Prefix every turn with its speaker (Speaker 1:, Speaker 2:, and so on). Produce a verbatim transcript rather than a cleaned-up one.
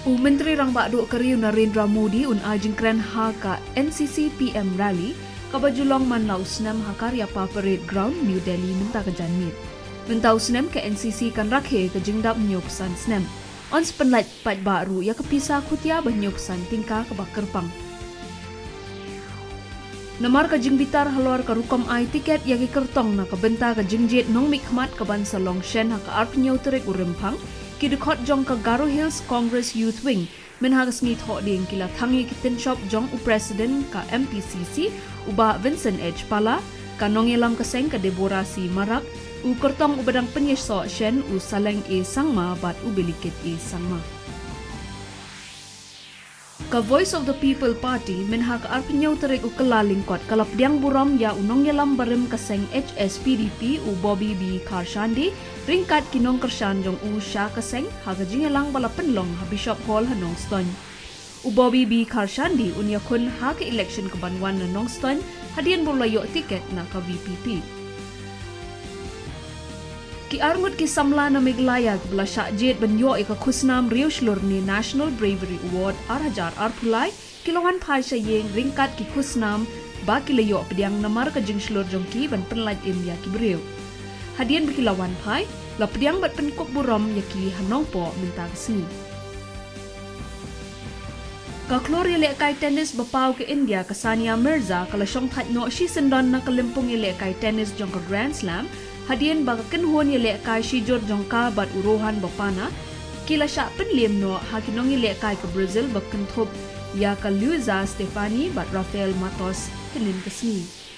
Speaker 1: U Menteri Rang Bakduk Keriu Narendra Modi un ajingkran ha ka N C C P M Rally ka bajulong man lau senam ha karya pa parade ground New Delhi minta ke janmit. Mentau senam ke N C C kan rakhe ke jingdap nyopsan senam. On spenlait pat baru ya kepisah kutia banyopsan tingka ke bakerpang. Namar ka jingbitar halor ka rukom ai tiket ya ke kertong na ka benta ka jingjet nong mikmat ka ban salong shen ha ka arpnyau terik urempang. Kidukot jong ka Garo Hills Congress Youth Wing menhagas ngit ho ding kila thangi kitin shop jong u president ka M P C C uba Vincent H Pala kanong yelam kaseng ka Deborah C Marak u kertong u badang penyeso shen u saleng e sangma bat u bilikit e sangma. Ka Voice of the People Party menhag arpinyau terik u kelaling kot kalap diang buram ya unong yelam barem kaseng H S P D P u Bobby B Karshandi ringkat kinong kershan jong u sya kaseng haga jingelang bala penlong ha Bishop Hall ha Nongston. U Bobby B Karshandi unya kun ha ke election ke banwan na Nongston hadian bolayo tiket na ka V P P. Ki arngut ki samla na miglayag bala syakjit banyo ika kusnam Rio Shlur ni National Bravery Award arhajar arpulai kilohan pai syayeng ringkat ki kusnam ba kilayo pediang namar ka jing Shlur jongki ban penlaj India ki beriu. Hadian berkilawan pai la pediang bat penkuk buram yaki hanong po minta kesini. Ka klor yele kai tenis bapau ke India ka Sania Mirza kala syong that no shi sendon na kalimpung yele kai tenis jong ka Grand Slam hadian baga kenhuan yele kai shijor jong ka bat urohan bapana kila sya penlim no hakinong yele kai ke Brazil bakenthop ya ka Luisa Stefani bat Rafael Matos helin kesini.